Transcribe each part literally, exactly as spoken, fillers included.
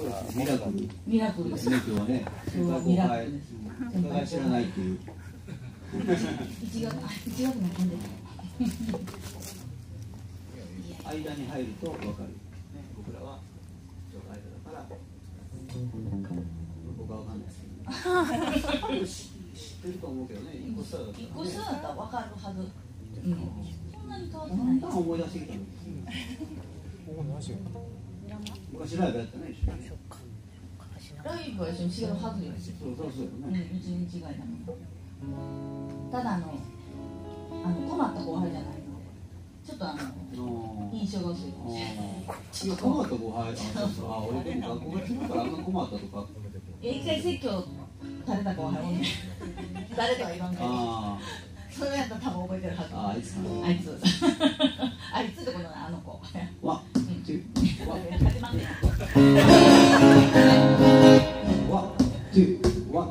ミラクル。 ミラクルですね。 今日はね。 今日はミラクルです。 お互い知らないっていう。 一学あ一学の混んでた。間に入ると分かる。僕らはちょっと間だから。僕は分かんないですけど。知ってると思うけどね。一個下だったら。 一個下だったら分かるはず。うん。そんなに変わってない。 なんか思い出してきたの。昔ライブやったね。 ライブは一緒に違うはずよ。 そうそうそううん、一日違いだもん。ただあの、あの困った後輩じゃないの。ちょっとあの印象が薄いかもしれない。 いや困った後輩、あ、そうそう、あ、俺でも学校が違うからあんな困ったとか。 いや一回説教された後輩おんねん。誰とは言わんけど。それやったら多分覚えてるはず。 あ、あいつ。 あいつ。あいつってことないあの子。 わ、ちゅ、わ、 始まんねん。 わ、ちゅ、わ。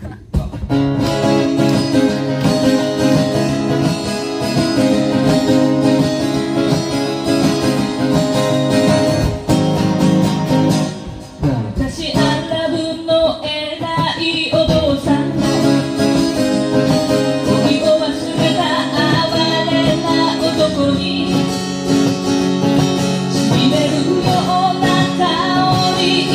昔アラブの偉いお坊さんが恋を忘れた哀れな男にしびれるような香り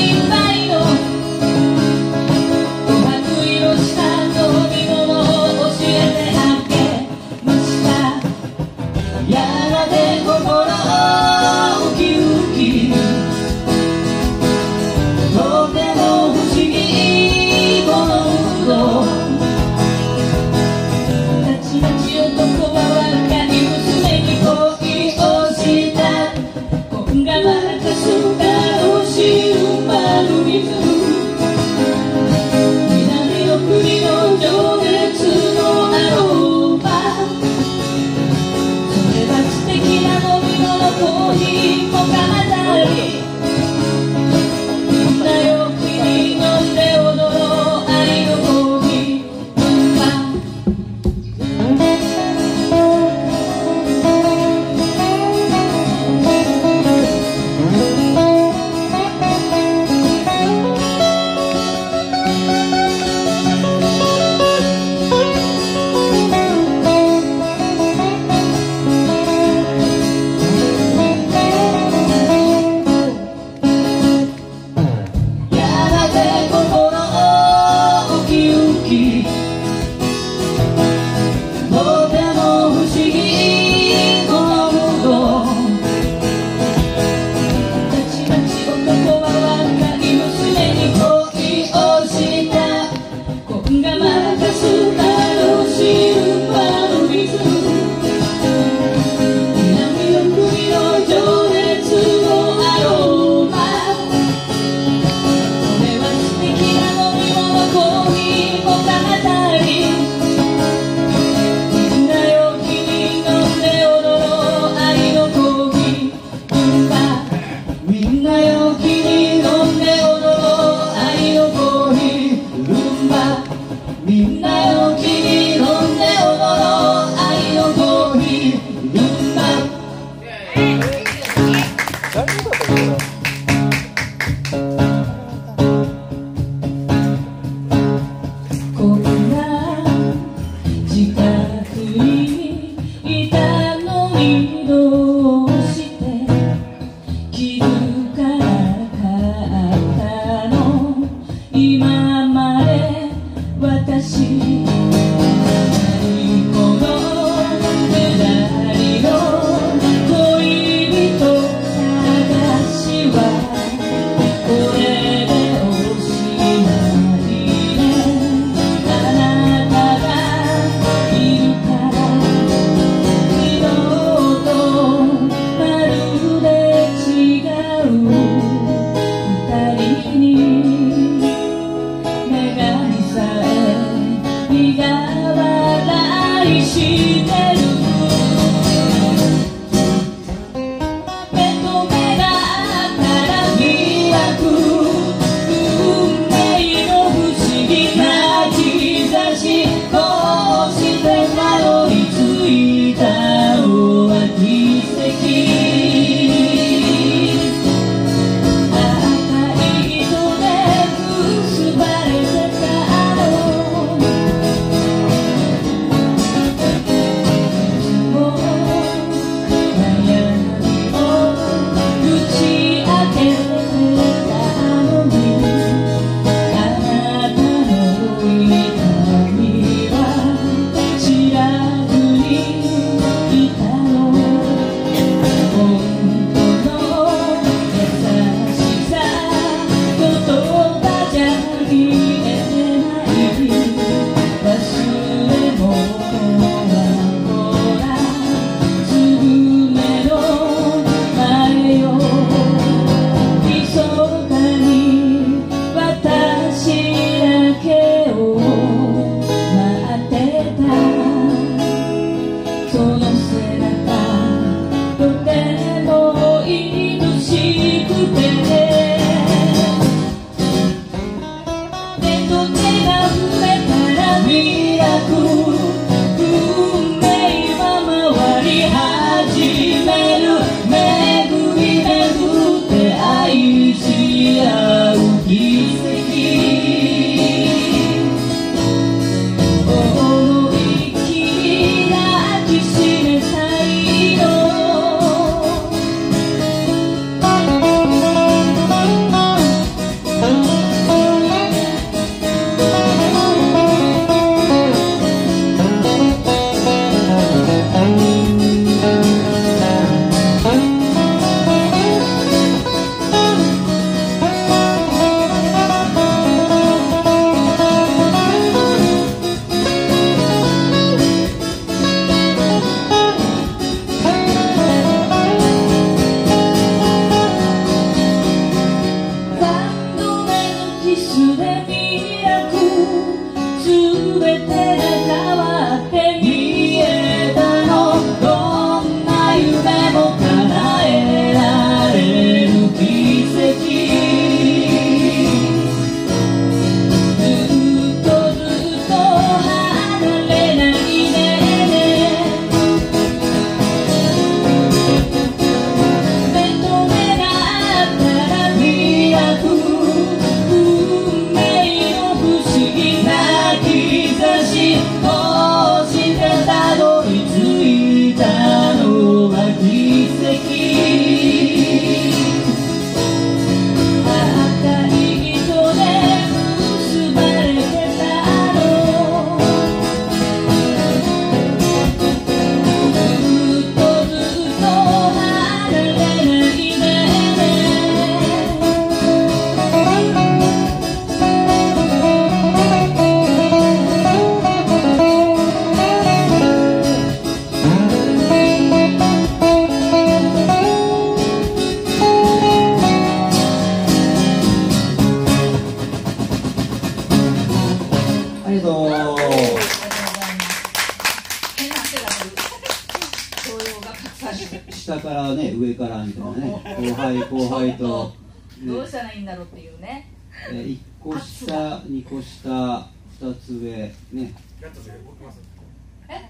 たいなね、後輩後輩と、 ね、どうしたらいいんだろうっていうね、 えー、いっこ下にこ下ふたつ上ね。 え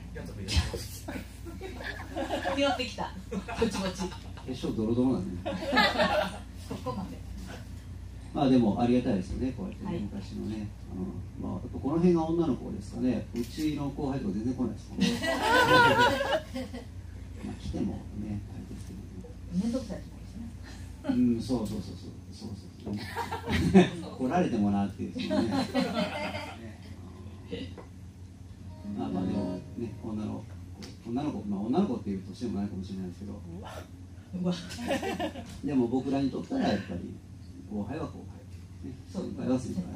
拾ってきたぼちぼちえしょドロドロなんだねそこまでまあでもありがたいですよね、こうやってね、 はい、 昔のね、うん、まあやっぱこの辺が女の子ですかね、うちの後輩とか全然来ないですもんねまあ来てもね、あれですけどね、 面倒くさいですね、うん、そうそうそうそうそうそう来られてもなっていうですねね、まあまあでもね、女の子女の子、まあ女の子っていう年でもないかもしれないですけどうわでも僕らにとったらやっぱり後輩は後輩、ね、先輩は先輩、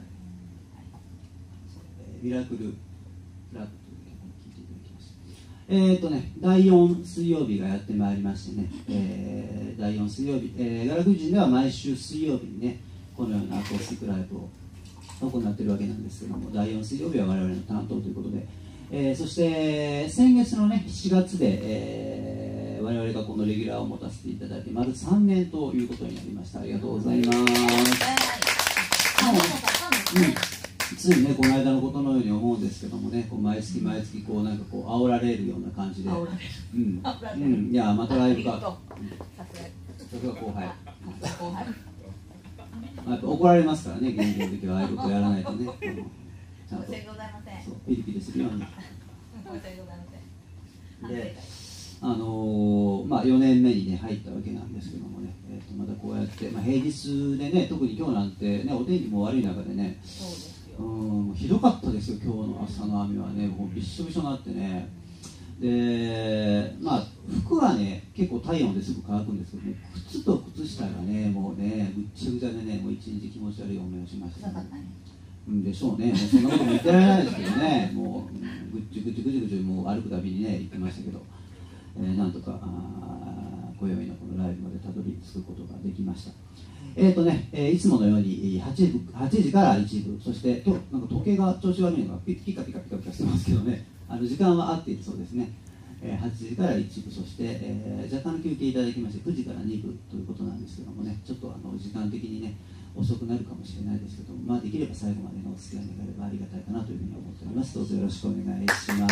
ミラクルラブという曲を聴いていただきました。えーとね、だいよん水曜日がやってまいりましてね、えー、だいよん水曜日、えー、ガラク人では毎週水曜日にね、このようなアコースティックライブを行っているわけなんですけども、だいよん水曜日は我々の担当ということで、えー、そして先月のね、しがつで、えー、我々がこのレギュラーを持たせていただいて、丸さんねんということになりました。ありがとうございます。うん、ついね、この間のことのように思うんですけどもね、こう毎月毎月こうなんかこう煽られるような感じで、うん、うん、いやまたライブか、さすが後輩、後輩、やっぱ怒られますからね、現状の時はああいうことやらないとね、ちゃんとそうピリピリするように。で、あのー、まあよねんめにね入ったわけなんですけどもね、えー、とまたこうやって、まあ、平日でね、特に今日なんてね、お天気も悪い中でね、うん、もうひどかったですよ、今日の朝の雨はね、もうびっしょびしょになってね、で、まあ服はね結構体温ですぐ乾くんですけどね、靴と靴下がねもうねぐっちゃぐちゃでね、もう一日気持ち悪い思いをしましたね。うんでしょうね、もうそんなことも言ってられないですけどね、もうぐっちぐちぐちぐちもう歩くたびにね言ってましたけど、えー、なんとか今宵のこのライブまでたどり着くことができました。えーとねえー、いつものように はち, はちじから一部、そしてとなんか時計が調子悪いのがピカピカピカピカしてますけどね、あの時間は合っているそうですね。えー、はちじから一部、そして、えー、若干の休憩いただきましてくじからに部ということなんですけどもね、ちょっとあの時間的にね遅くなるかもしれないですけども、まあ、できれば最後までのお付き合い願えればありがたいかなというふうに思っております。どうぞよろしくお願いします。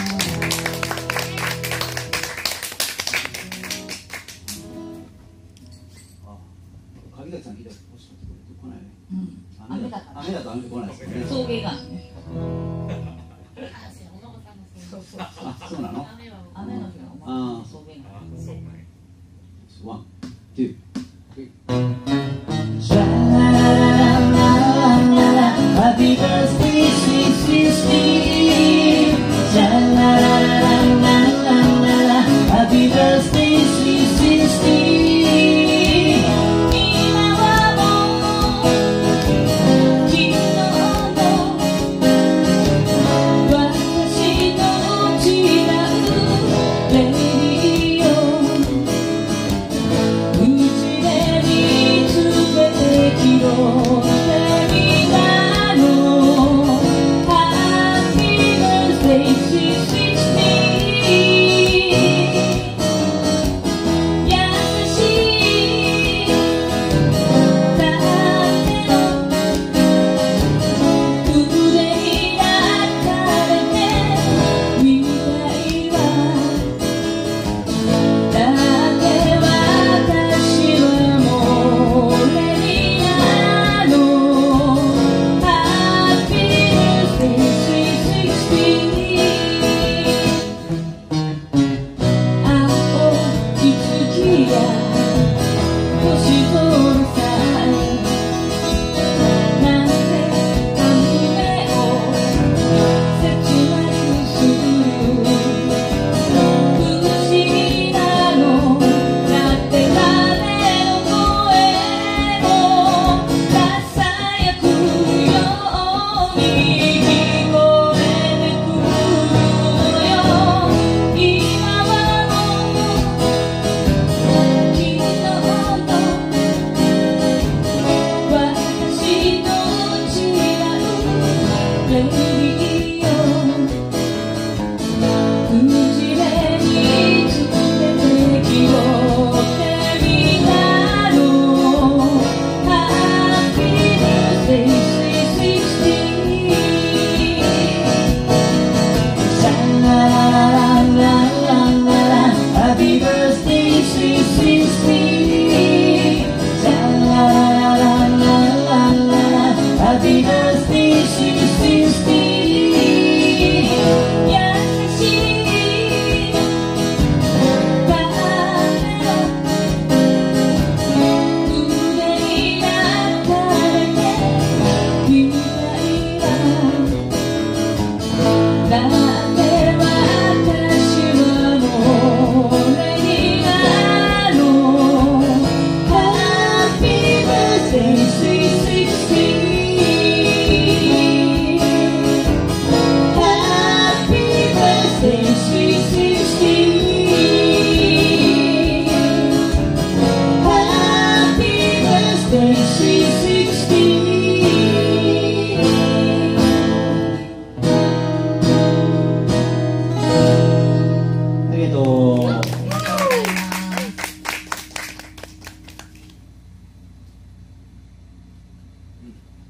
鍵崎さん聞いたら欲しかったけど来ないね。うん、雨だ雨だと雨来ないですよね。 送迎がね。 あ、そうなの？ 雨の日はああ、送迎が。ワン、ツー、スリー。Happy birthday, sweet sixteen. Happy birthday, sweet sixteen.「うち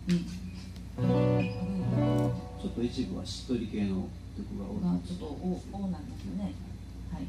ちょっと一部はしっとり系の曲が多い。 ちょっと多なんですよね。はい。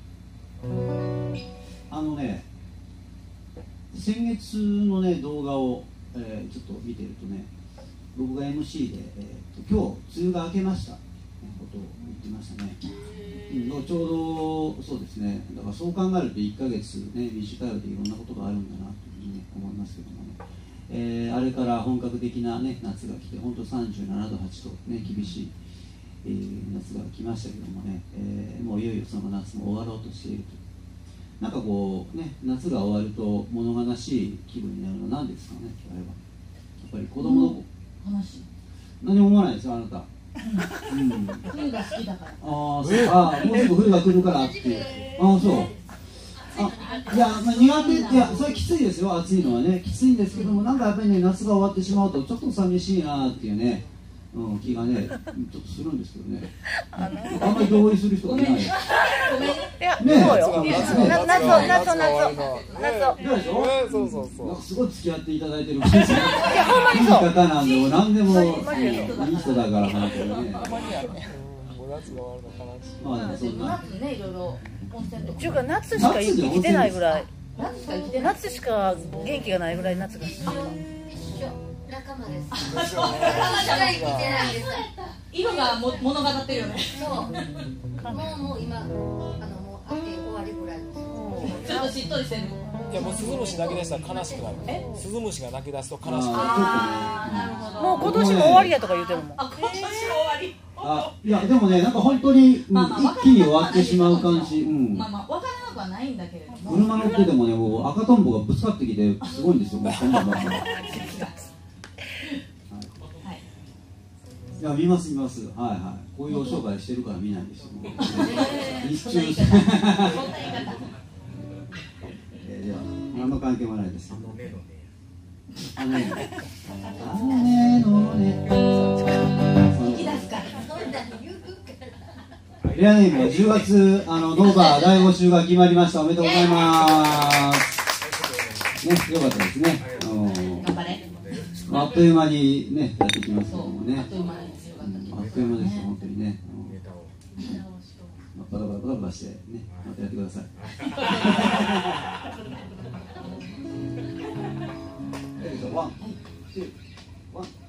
あのね、先月のね動画を、えー、ちょっと見てるとね、僕が エムシー で、えー、と今日梅雨が明けましたことを言ってましたね。うん、ちょうどそうですね。だからそう考えるといっかげつね、短いようでいろんなことがあるんだなというふうに、ね、思いますけどもね。えー、あれから本格的な、ね、夏が来て、本当さんじゅうななど、はちど、ね、厳しい、えー、夏が来ましたけどもね、えー、もういよいよその夏も終わろうとしていると。なんかこうね、夏が終わると物悲しい気分になるのは何ですかね、あれは。やっぱり子供の子、 うん、話何も思わないですよ、あなた。うん、 冬が好きだから。 ああ、そうあ、もうすぐ冬が来るからっていう。ああ、そう。あ、いや、まあ、苦手、いや、それきついですよ、暑いのはね、きついんですけども、なんかやっぱりね、夏が終わってしまうと、ちょっと寂しいなっていうね。うん、気がね、ちょっとするんですけどね。あんまり同意する人がいない。ね、 いや、そうよ。夏、夏、夏、夏、夏、夏。そうそうそう。 すごい付き合っていただいてる感じ。いや、 ほんまにそう。 いい方なんで、もう何でもいい人だからなってね。 もう夏が終わるの悲しい。 まあ、そんな。 夏ね、いろいろ温泉とか。 っていうか、夏しか生きてないぐらい。 夏しか生きてない。 夏しか元気がないぐらい夏が好き。 仲間です。 色がも物語ってるよね。 そう。もうもう今あのもう秋終わりぐらいです。 ちょっとしっとりしてる。 いやもうスズムシ泣き出したら悲しくなる。スズムシが泣き出すと悲しくなる。 ああ、なるほど。 もう今年も終わりやとか言うてるもん。 あ、今年も終わり。 あ、いやでもね、なんか本当に、うん、 まあまあ一気に終わってしまう感じ。うん。 まあまあ分からなくはないんだけれども。 車乗っててもね、もう赤とんぼがぶつかってきてすごいんですよ。もうこんなの。いや見ます見ます、はいはい、こういうお商売してるから見ないですよ。一中えでは何の関係もないです。あのねのね、あのねのね。レアネームはじゅうがつあのノーバーだいご週が決まりました。おめでとうございます。ね、よかったですね。 頑張れ。 あっという間にねやってきますけどもね。 あっという間ですよ。 あっという間ですよ、本当にね。バタバタバタバタしてね、またやってください。ワン、ツー、ワン、ツ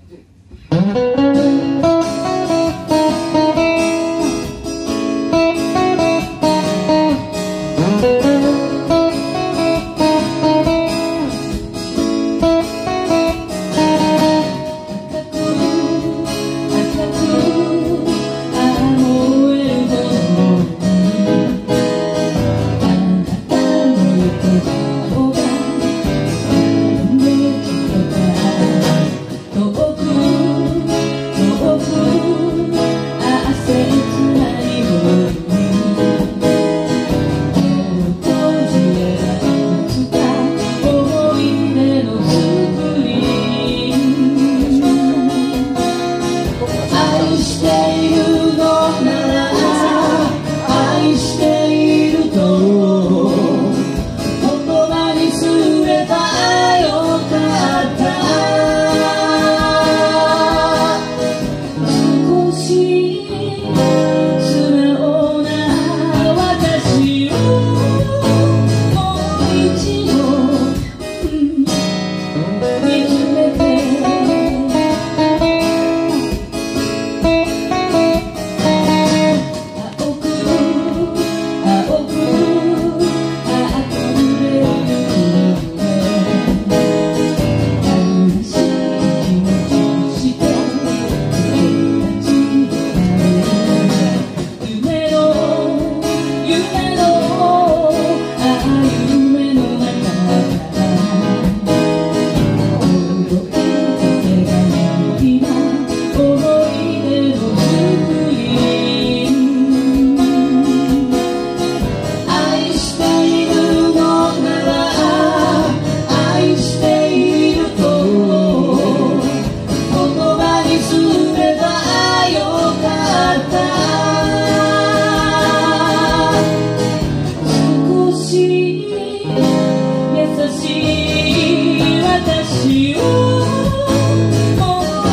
優しい私をもう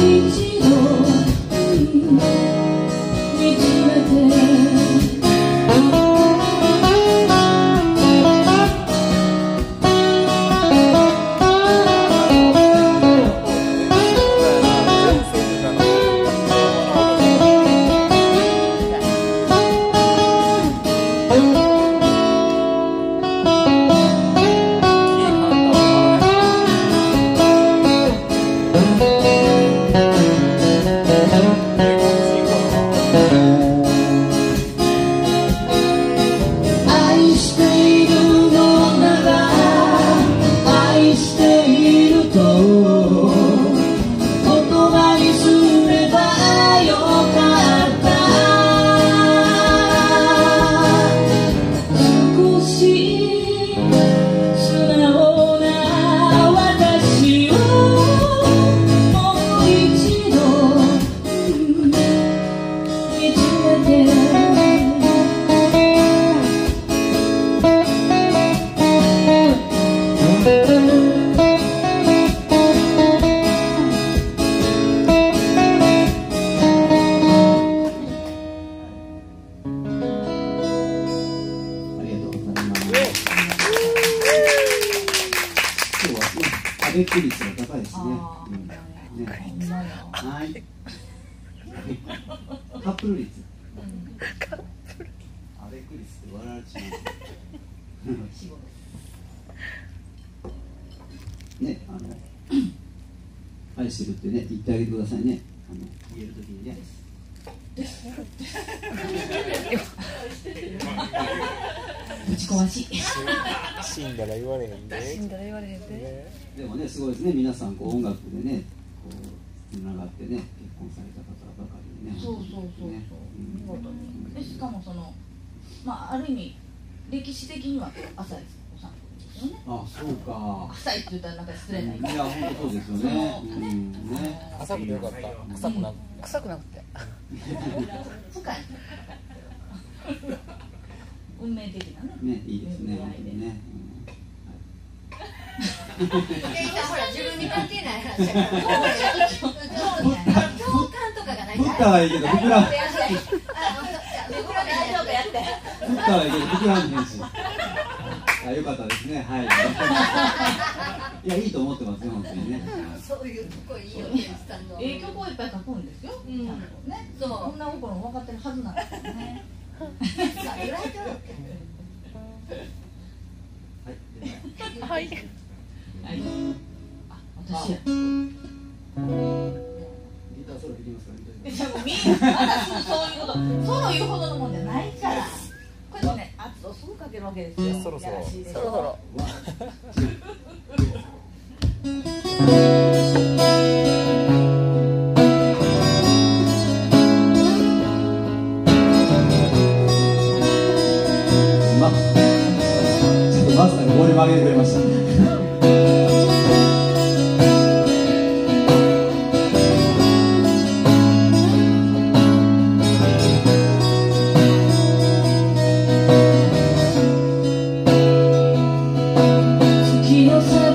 べっく率が高いですね。 あーうんねほんまやはい。カップル率。アベック率って笑われちゃう。 仕事ね、あの愛してるってね言ってあげてくださいね。あの言えるときにね。 ぶち壊し死んだら言われへんで。 死んだら言われへんで。 でもねすごいですね。皆さんこう音楽でねこうつながってね結婚された方ばかりでね。 そうそうそうそう、 ね見事にでしかもそのまあある意味歴史的には浅いお散歩ですよね。 あ、そうか。 浅いって言ったらなんか失礼な言いいや本当そうですよね。 そのうんね。 浅くてよかった。臭くなくて。 臭くなくて。 深い運命的なね。 ねいいですね本当にね。 ほら自分に関係ない話だから共感とかがない振ったはいいけど膨らん。 大丈夫やって振ったはいいけど膨らんへんし。あ、よかったですね。はい。いやいいと思ってますよ本当にね。 そういうとこいいよねさんのええ曲をいっぱい書くんですよ。 うんちゃんとね。 そうこんな心も分かってるはずなんですよね。 さ意外とはい。 はい。 はい。あ、私や。 ギターソロ弾きますからね。 じゃあもうみんなまだすぐそういうことソロ言うほどのもんじゃないからこれね圧をすぐかけるわけですよ。 そろそろやらしいでしょそろそろ。 ま、ちょっとまずはボリューム上げてくれました。 月の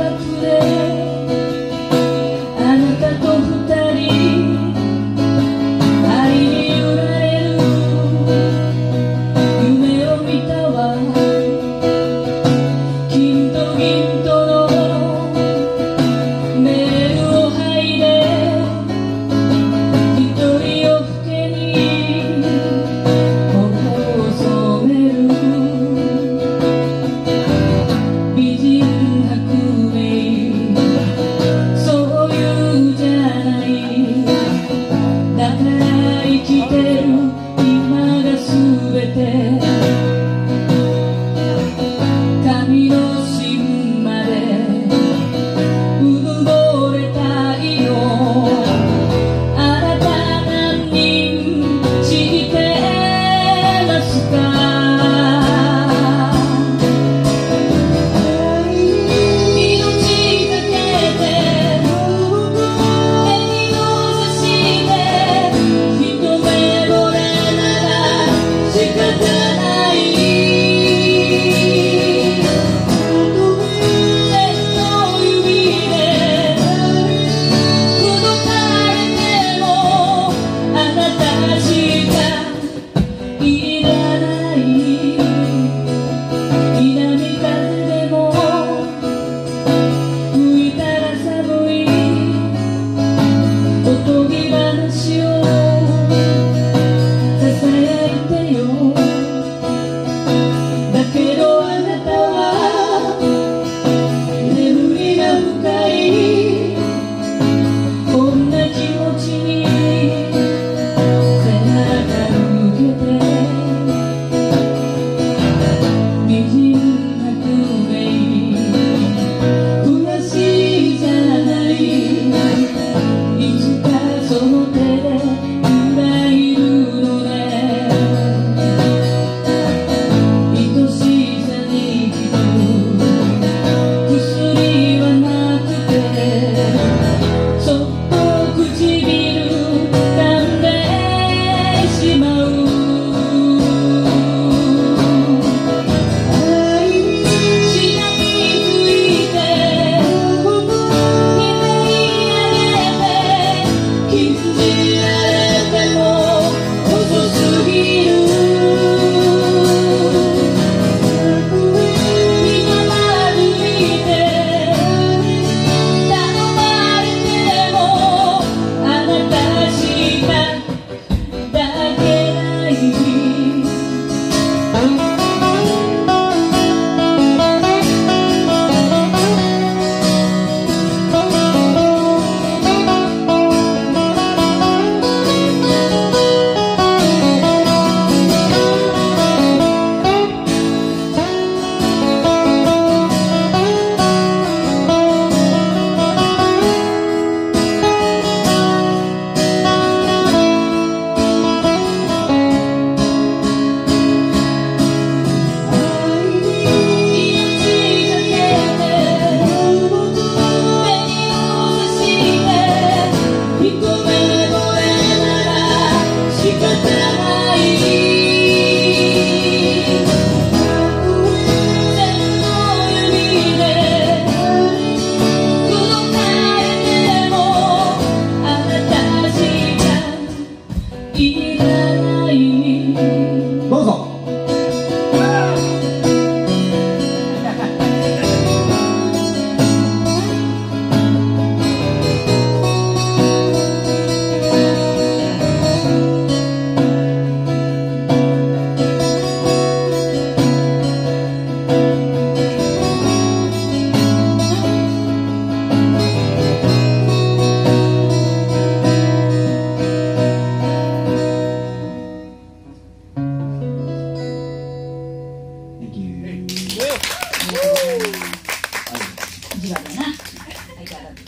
相変わらず。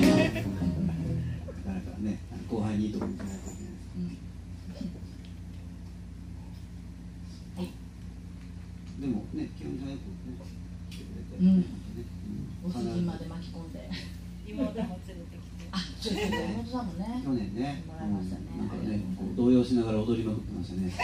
なかなかね、後輩にいいところに行かないといけない。はい。でもね、基本じゃよくね、来てくれて、 うん、 おすじまで巻き込んで。 妹も連れてきて。 あ、そうですね。妹さんもね。 去年ね、 もらいましたね。 なんかね、こう動揺しながら踊りまくってましたね。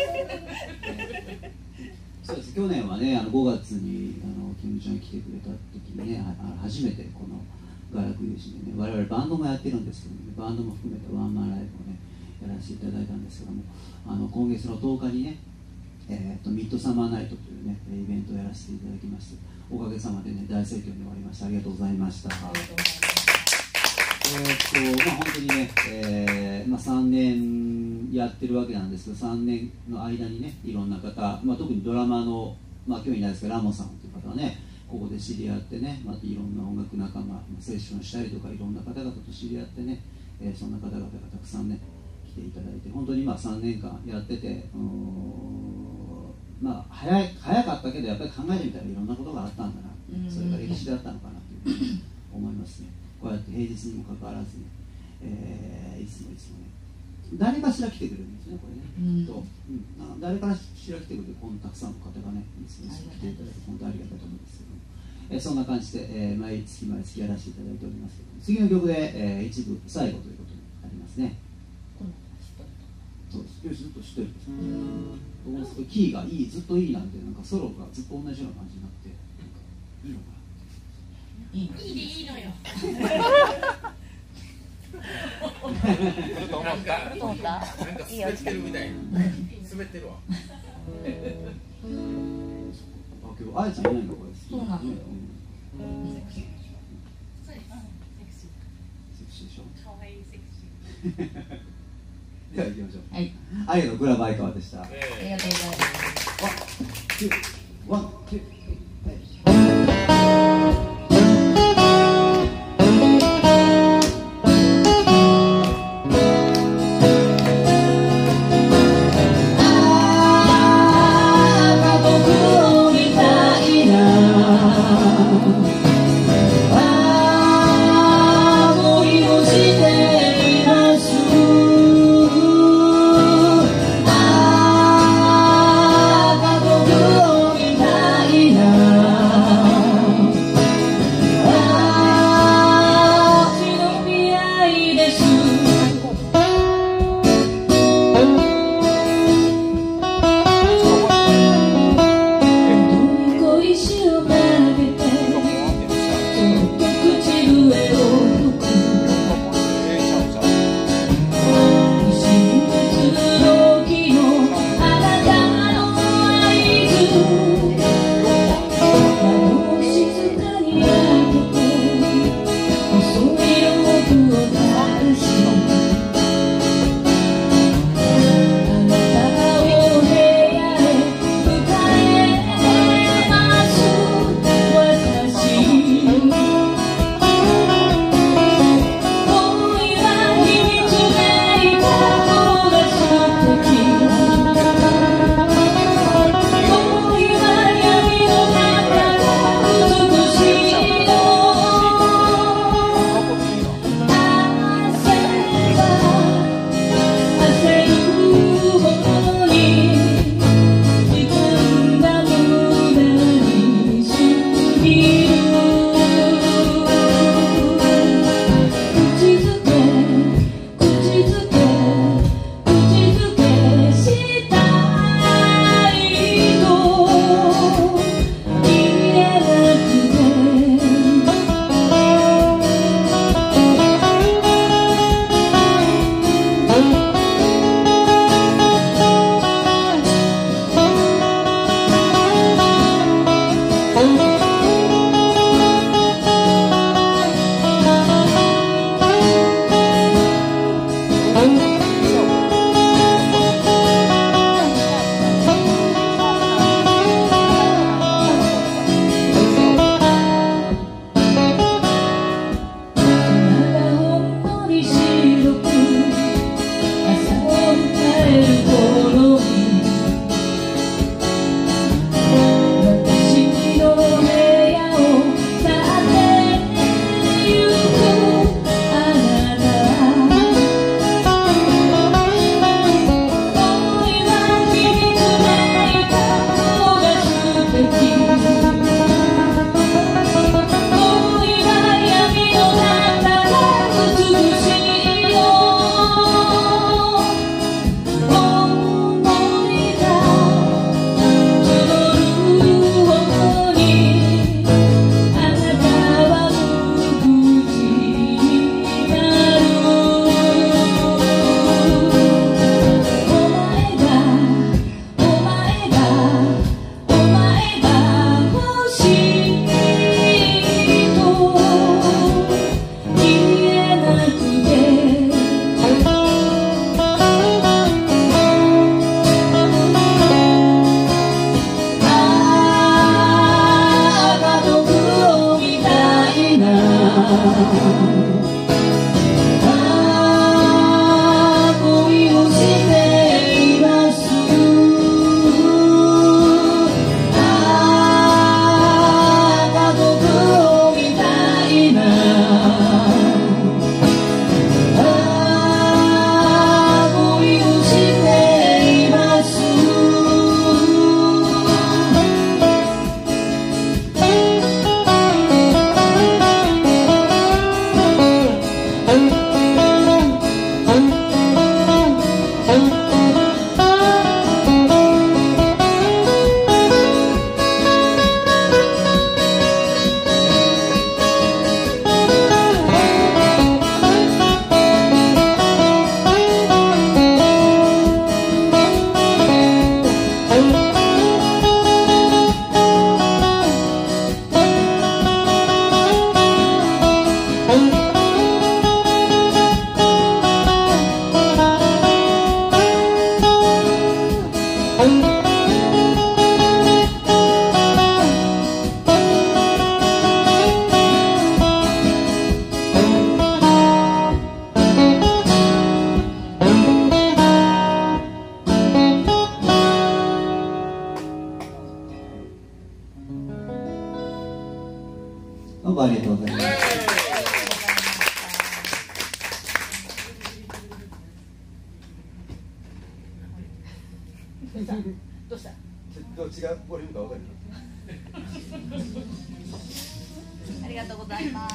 そうです。去年はね、あのごがつにあのキムちゃん来てくれた時にね、あの初めてこのガラク有志でね、我々バンドもやってるんですけどね、バンドも含めてワンマンライブをねやらせていただいたんですけども、あの今月のとおかにね、えー、とミッドサマーナイトというねイベントをやらせていただきまして、おかげさまでね大盛況に終わりました。ありがとうございました。 ありがとうございます。 えーっとまあ、本当にね、えーまあ、さんねんやってるわけなんですけど、さんねんの間にねいろんな方、まあ、特にドラマの、まあ、今日いないですけどラモさんという方はねここで知り合ってね、またいろんな音楽仲間セッションしたりとかいろんな方々と知り合ってね、えー、そんな方々がたくさんね来ていただいて、本当にまあさんねんかんやってて、うーんまあ、早い早かったけどやっぱり考えてみたらいろんなことがあったんだな、それが歴史だったのかなというふうに思いますね。こうやって平日にもかかわらずね、えー、いつもいつもね誰かしら来てくれるんですね、これね、うんとうん、なんか誰かしら来てくれてこんなたくさんの方がねいつもいつも来ていただいて本当にありがたいと思うんですけども、えー、そんな感じで、えー、毎月毎月やらせていただいておりますけども、次の曲で、えー、一部最後ということになりますね。そうです。よし、ずっと知ってるんです、うん、キーがいい、ずっといいなんて、なんかソロがずっと同じような感じになって、なんかいいのかな。 いいのいいいいのよ。 来ると思った。 来ると思った。 なんか滑ってるみたいな。滑ってるわ。 あ、今日あやちゃんいないのこれ。 そうなの。 セクシーでしょ。 可愛いセクシー。 では行きましょう。 はい。 ありがとう、クラバイカワでした。 ありがとうございます。 ワン、ツー、ワン、ツー、はい。 いなどうもありがとうございます。 どうした？ どっちがこれか分かる？ ありがとうございます。